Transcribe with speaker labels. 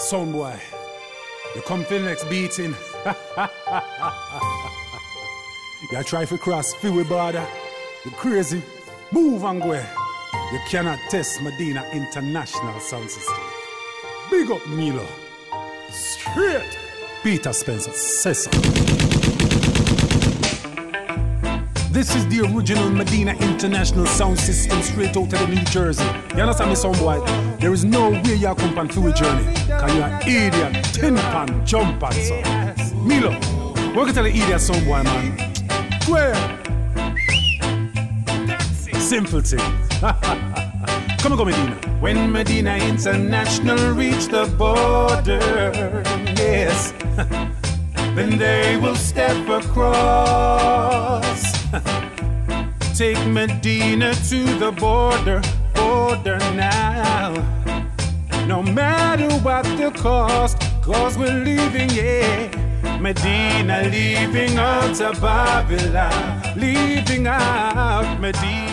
Speaker 1: Son boy, you come for the next beating. You try to cross freeway border. You crazy. Move and go. You cannot test Medina International Sound System. Big up Milo. Straight. Peter Spencer, say so. This is the original Medina International Sound System straight out of the New Jersey. You understand me, son boy? There is no way you come on through a journey. Cause you're an idiot, tin pan, jump pan, son. Milo, what can you tell the idiot, son boy, man? Where? Simple thing. Come on, Medina. When Medina International reach the border, yes, then they will step across. Take Medina to the border now. No matter what the cost, cause we're leaving, yeah. Medina leaving out of Babylon, leaving out Medina.